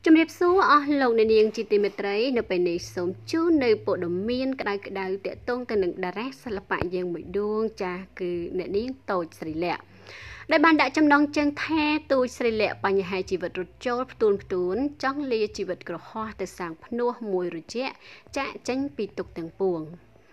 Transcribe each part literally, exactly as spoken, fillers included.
Trong điệp số ở lồng này niềng chỉ tìm thấy nó phải nảy sống chú nơi bộ đồng miên cái đai cái đai tệ tôn cái nâng đà rác sẽ là bạn dân mũi đuông cha cứ nè niềng tồi sỉ lẹ đại ban đã chăm đong chân the tôi sỉ lẹ bằng nhà hai chỉ vật rụt trâu tuôn tuôn trong lia chỉ vật cỏ hoa từ sáng nua mùi rồi chẹ cha tranh bị tục từng buồng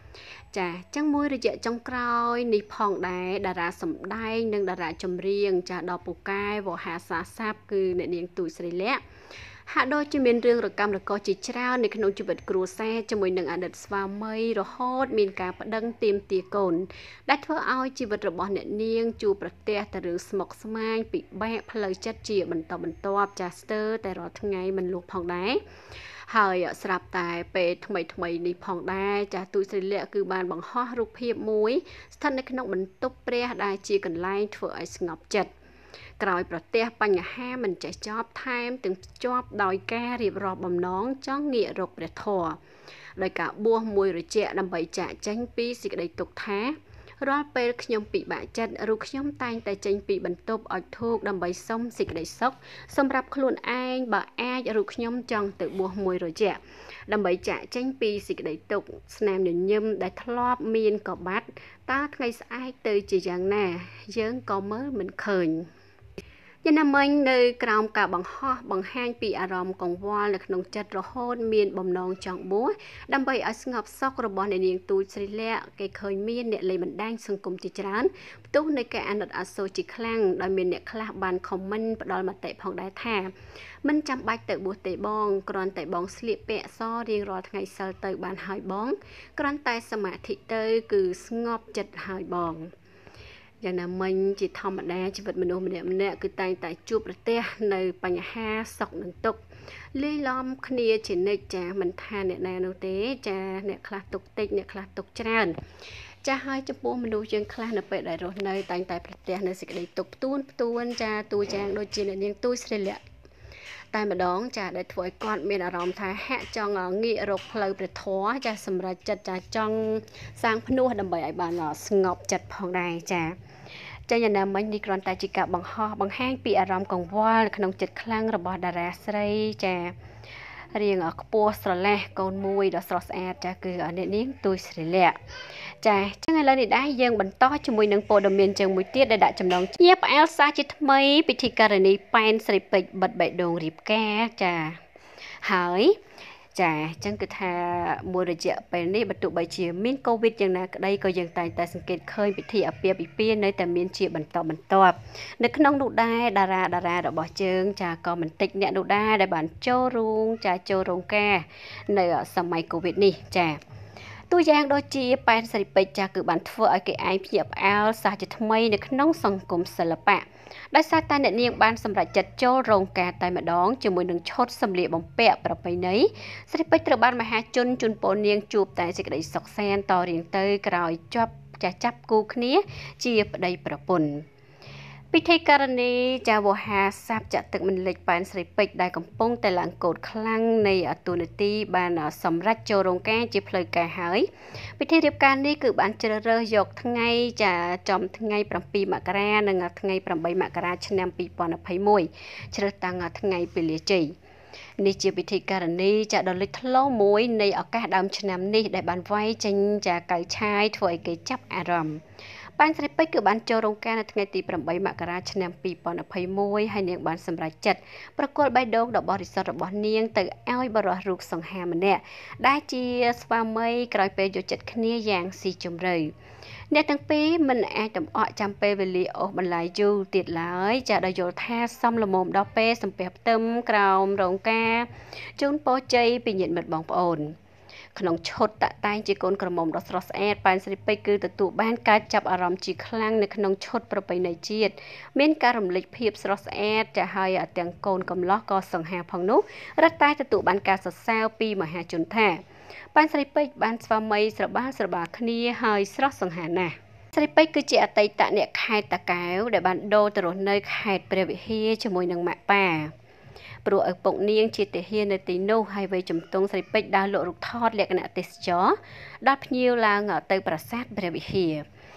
chà chẳng môi rồi trong cõi nị phong đài đà ra sầm đai nâng đà ra chầm riêng chà đò bù cai vỏ hạ xá sáp cứ nè niềng tuổi sỉ lẹ hạ đôi cho miền rương rồi cam rồi có chỉ traoในขนมจุดกรูแซ่จะมวยหนึ่งอันดับสวามัยrồi hot មានការប្តឹងទាមទារកូនដែលធ្វើឲ្យជីវិតរបស់អ្នកនាងជួបប្រទះតែរឿងស្មុគស្មាញពិបាកផ្លូវចិត្តជាបន្តបន្ទាប់ចាស់ស្ទើរតែរាល់ថ្ងៃមិនលុះផងដែរហើយស្រាប់តែពេលថ្មីថ្មីនេះផងដែរចាស់ទូចស្រីលក្ខគឺបានបង្ហោះរូបភាពមួយស្ថិតនៅក្នុងបន្ទប់ព្រះដែលជាកន្លែងធ្វើឲ្យស្ងប់ចិត្តក្រោយប្រទះបញ្ហាមិនចេះចប់ថែមទាំងជាប់ដោយការរៀបរាប់បំណងចង់ងាករកព្រះធម៌ដោយការបួសមួយរយៈដើម្បីចាក់ចេញពីសេចក្តីទុក្ខថារាល់ពេលខ្ញុំពិបាកចិត្តឬខ្ញុំតែងតែចេញពីបន្ទប់ឲ្យធូកដើម្បីសុំសេចក្តីសុខសម្រាប់ខ្លួនឯងបើអាចឬខ្ញុំចង់ទៅបួសមួយរយៈដើម្បីចាក់ចេញពីសេចក្តីទុក្ខស្នាមញញឹមដែលធ្លាប់មានកបាត់តើថ្ងៃស្អែកទៅជាយ៉ាងណាយើងក៏មើលមិនឃើញយ៉ាងណាមិញនៅក្រោមការបង្ហោះបង្ហាញពីអារម្មណ៍កង្វល់នៅក្នុងចិត្តរហូតមានបំណងចង់បួសដើម្បីឲ្យស្ងប់សុខរបស់អ្នកនាងទូចស្រីលក្ខគេឃើញមានអ្នកលេងបណ្ដាញសង្គមជាច្រើនផ្ទុះនៃការអាណិតអាសូរជាខ្លាំងដោយមានអ្នកខ្លះបានខមមិនផ្ដល់មតិផងដែរថាមិនចាំបាច់ទៅបួសទេបងគ្រាន់តែបងស្លៀកពាក់សរៀងរាល់ថ្ងៃសិលទៅបានហើយបងគ្រាន់តែសមាធិទៅគឺស្ងប់ចិត្តហើយបងយ៉ាងណាមិញជាធម្មតាជីវិតមនុស្សម្នាក់ម្នាក់គឺតែងតែជួបប្រទះនៅបញ្ហាសុខនិងទុក្ខលាយឡំគ្នាជានិច្ចចាមិនថាអ្នកណានោះទេចាអ្នកខ្លះទុក្ខតិចអ្នកខ្លះទុក្ខច្រើនចាហើយចំពោះមនុស្សយើងខ្លះនៅពេលដែលរស់នៅតែងតែប្រទះនៅសេចក្តីទុក្ខផ្ទួនផ្ទួនចាទួយ៉ាងដូចជាអ្នកនាងទូចស្រីលក្ខតែម្ដងចាដែលធ្វើឲ្យគាត់មានអារម្មណ៍ថាហាក់ចង់ងាករកផ្លូវព្រះធម៌ចាសម្រាប់ចិត្តចាចង់សាងភ្នោះដើម្បីឲ្យបានស្ងប់ចិត្តផងដែរចាចាយ៉ាងណាមិញនេះគ្រាន់តែជាការបង្ហោះបង្ហាញពីអារម្មណ៍កង្វល់ក្នុងចិត្តខ្លាំងរបស់តារាស្រីចារៀងខ្ពស់ស្រឡះកូនមួយដ៏ស្រស់ស្អាតចាគឺអ្នកនាងទូចស្រីលក្ខចាចឹងឥឡូវនេះដែរយើងបន្តជាមួយនឹងព័ត៌មានជើងមួយទៀតដែលដាក់ចំណងជាផ្អែលសារជាថ្មីពិធីការនីប៉ែនស្រីពេជ្របិទបេះដូងរៀបការចាហើយចាអញ្ចឹងគឺថាមួយរយៈពេលនេះបើទោះបីជាមានកូវីដយ៉ាងណាក្តីក៏យើងតែងតែសង្កេតឃើញពិធីអាពាហ៍ពិពាហ៍នៅតែមានជាបន្តបន្ទាប់នៅក្នុងនោះដែរតារាតារារបស់យើងចាក៏មិនតិចអ្នកនោះដែរដែលបានចូលរោងចាចូលរោងការនៅសម័យកូវីដនេះចាតួយ៉ាងដូចជាប៉ែនស្រីពេជ្រចាគឺបានធ្វើឲ្យគេឯងភ្ញាក់ផ្អើលសារជាថ្មីនៅក្នុងសង្គមសិល្បៈដោយសារតែអ្នកនាងបានសម្រេចចិត្តចូលរោងការតែម្ដងជាមួយនឹងឈុតសម្លៀកបំពាក់ប្រពៃណីស្រីពេជ្រត្រូវបានមហាជនជូនពរនាងជួបតែសេចក្តីសុខសាន្តតរៀងទៅក្រោយជាប់ចាស់ចាប់គូគ្នាជាប្តីប្រពន្ធពិធីការនីចាវោហាសាប់ចាក់ទឹកមិនលិចប៉ែនស្រីពេជ្រដែលកំពុងតែឡើងកោតខ្លាំងនៃអតុនទីបានសម្រេចចូលរោងការជាផ្លូវការហើយពិធីរៀបការនេះគឺបានជ្រើសរើសយកថ្ងៃចាចំថ្ងៃប្រាំពីរមករានិងថ្ងៃប្រាំបីមករាឆ្នាំពីរពាន់ยี่สิบเอ็ดជ្រើសតាំងថ្ងៃពលីជ័យនេះជាពិធីការនីចាដ៏លេចធ្លោមួយនៃឱកាសដើមឆ្នាំនេះដែលបានវាយចេញចាកៅឆាយធ្វើឲ្យគេចាប់អារម្មណ៍ប៉ែនស្រីពេជ្រគឺបានចូលរោងការនៅថ្ងៃទីប្រាំបីមករាឆ្នាំពីរពាន់ยี่สิบเอ็ดហើយនាងបានសម្រេចចិត្តប្រគល់បេះដូងដ៏បរិសុទ្ធរបស់នាងទៅឲ្យបរិសុទ្ធរូបសង្ហាម្នាក់ដែលជាស្វាមីក្រោយពេលយកចិត្តគ្នាយ៉ាងស៊ីជម្រៅអ្នកទាំងពីរមិនអាចតំអកចាំពេលវេលាអូសបន្លាយយូរទៀតឡើយចាដោយយល់ថាសំលមុំដល់ពេលសំពះផ្ទឹមក្រោមរោងការជូនពរជ័យពីញាតិមិត្តបងប្អូនក្នុងឈុតតាក់តែងជាកូនក្រមុំដ៏ស្រស់ស្អាតប៉ែនស្រីពេជ្រគឺទទួលបានការចាប់អារម្មណ៍ជាខ្លាំងនៅក្នុងឈុតប្រពៃណីជាតិមានការរំលេចភាពស្រស់ស្អាតចាហើយទាំងកូនកំលោះក៏សង្ហាផងនោះរត់តែទទួលបានការសរសើរពីមហាជនថាប៉ែនស្រីពេជ្របានស្វាមីស្របាលស្របាលគ្នាហើយស្រស់សង្ហាណាស់ស្រីពេជ្រគឺជាអតីតអ្នកខេត្តតាកែវដែលបានដូរទៅរស់នៅខេត្តព្រះវិហារជាមួយនឹងម៉ាក់ប៉ាព្រោះឪពុកនាងជាទាហាននៅទីនោះហើយវ័យជំទង់ស្រីពេជ្រដើរលក់រូបថតលក្ខណៈទេសចរដល់ភ្ញៀវឡើងទៅប្រាសាទព្រះវិហារ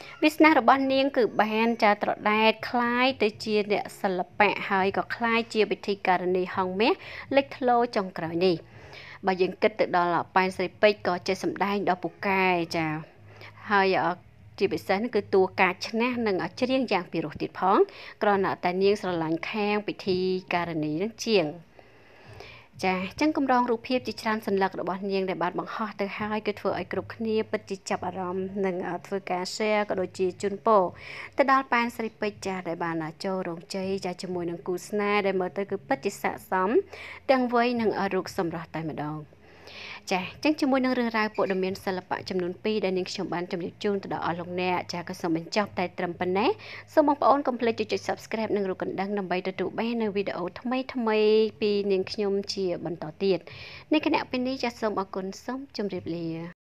វាសនារបស់នាងគឺបានចាត្រដែតคล้ายទៅជាអ្នកសិល្បៈហើយក៏คล้ายជាវិធីការនីហង្សមាសលេចធ្លោចុងក្រោយនេះបើយើងគិតទៅដល់ប៉ែនស្រីពេជ្រក៏ចេះសម្ដែងដល់ពូកែចាហើយជាពិសេសគឺតួការឈ្នះនិងច្រៀងយ៉ាងពិរោះទៀតផងគ្រាន់តែនាងស្រឡាញ់ខាងពិធីការនីនឹងជាងចាអញ្ចឹងកម្រងរូបភាពជាច្រើនសន្លឹករបស់នាងដែលបានបង្ហោះទៅហើយគឺធ្វើឲ្យគ្រប់គ្នាពិតជាចាប់អារម្មណ៍និងធ្វើការ share ក៏ដូចជាជូនពរទៅដល់ប៉ែនស្រីពេជ្រចាដែលបានចូលរោងជ័យចាជាមួយនឹងគូស្នេហ៍ដែលមើលទៅគឺពិតជាស័ក្តិសមទាំងវ័យនិងរូបសម្រស់តែម្ដងចាអញ្ចឹងជាមួយនឹងរឿងរ៉ាវព័ត៌មានសិល្បៈចំនួនពីរដែលនាងខ្ញុំបានជម្រាបជូនទៅដល់អស់លោកអ្នកចាក៏សូមបញ្ចប់តែត្រឹមប៉ុណ្ណេះសូមបងប្អូនកុំភ្លេចចុច Subscribe និងរូបកណ្ដឹងដើម្បីទទួលបាននូវវីដេអូថ្មីថ្មីពីនាងខ្ញុំជាបន្តទៀតនេះគណៈពេលនេះចាសូមអរគុណសូមជម្រាបលា